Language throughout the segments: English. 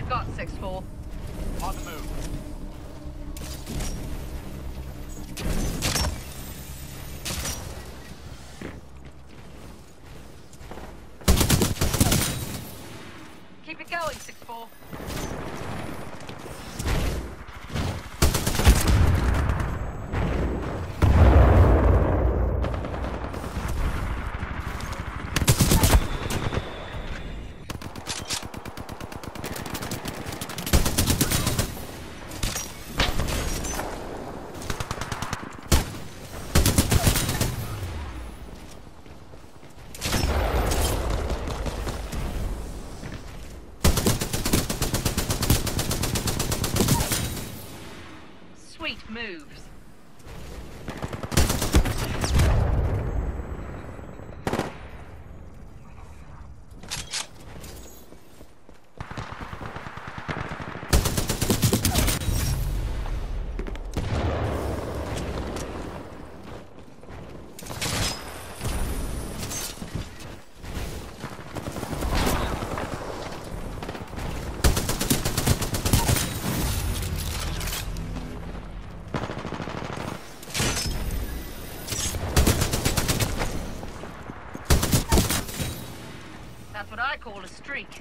you've got, 6-4. On the move. Keep it going, 6-4. Sweet moves. That's what I call a streak.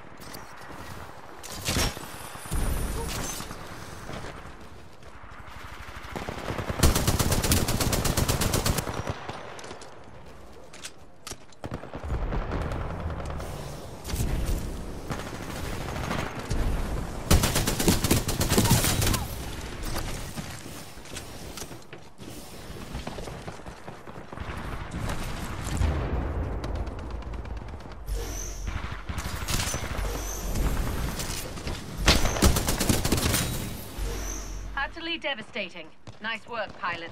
Utterly devastating. Nice work, pilot.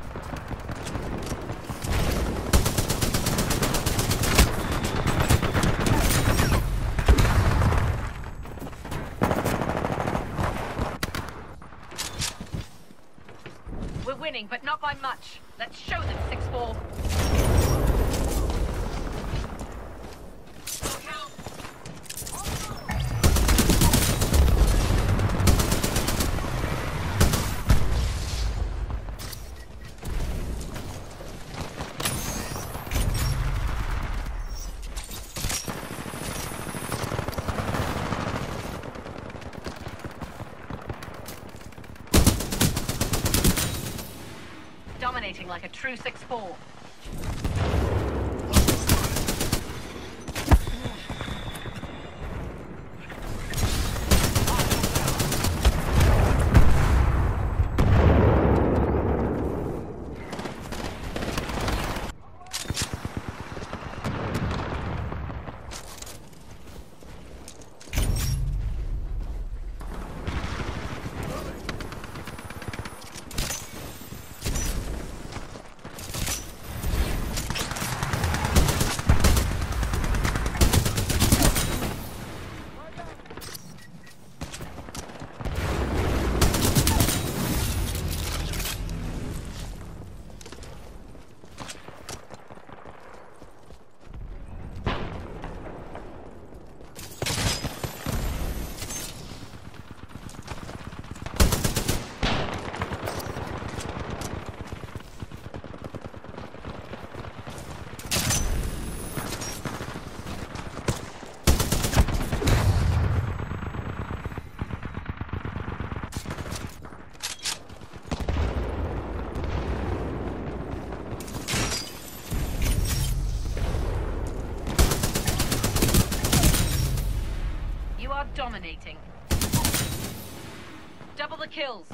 We're winning, but not by much. Let's show them, 6-4. Dominating like a true 6-4. Dominating. Double the kills.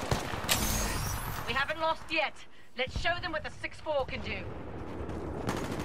Lost yet. Let's show them what the 6-4 can do.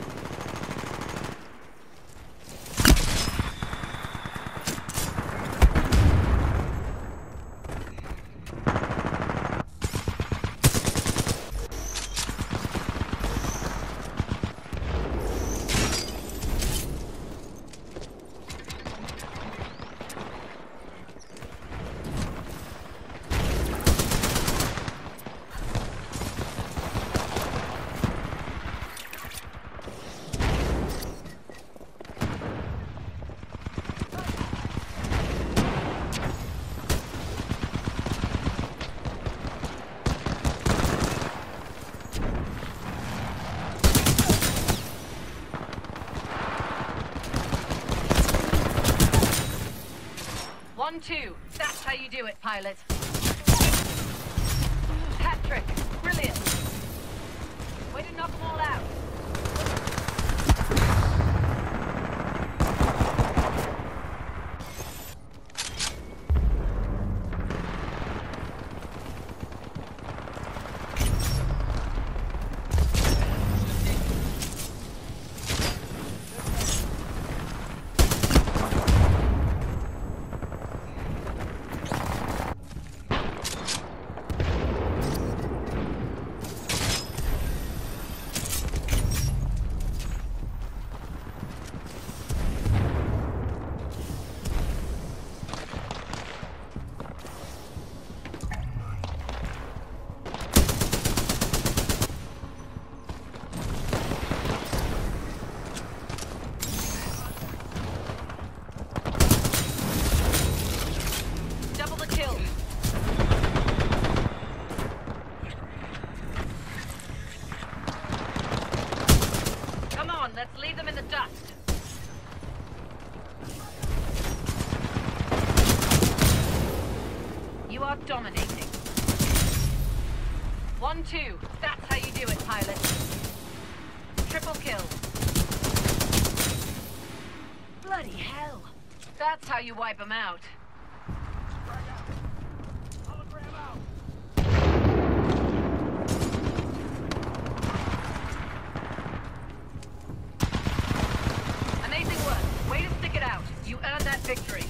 1-2. That's how you do it, pilot. Hat trick. Brilliant. Way to knock them all out. Let's leave them in the dust. You are dominating. 1-2. That's how you do it, pilot. Triple kill. Bloody hell. That's how you wipe them out. Amazing work. Way to stick it out. You earned that victory.